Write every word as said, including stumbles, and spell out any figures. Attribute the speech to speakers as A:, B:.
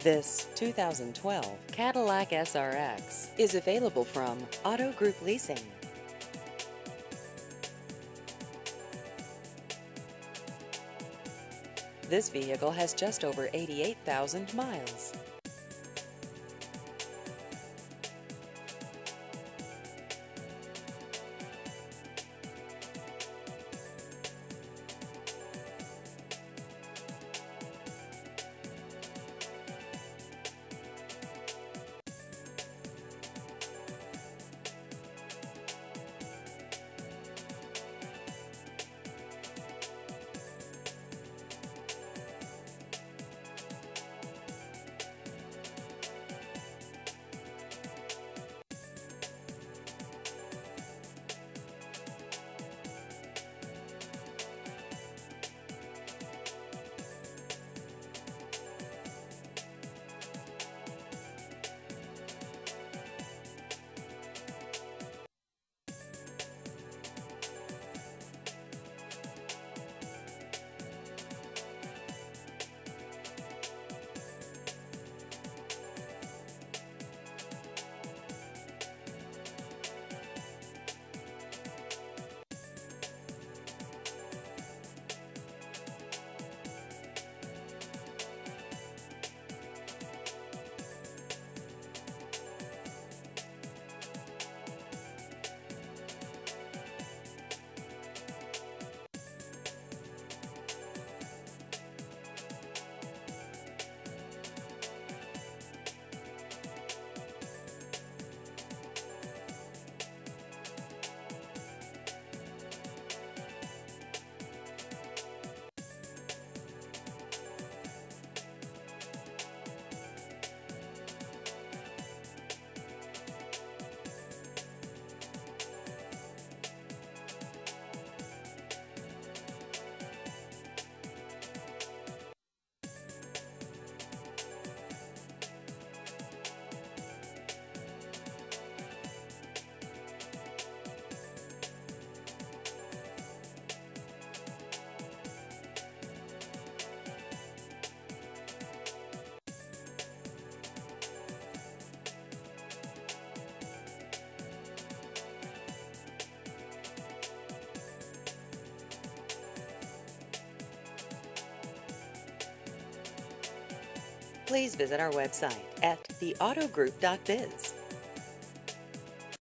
A: This two thousand twelve Cadillac S R X is available from Auto Group Leasing. This vehicle has just over eighty-eight thousand miles. Please visit our website at the auto group dot biz.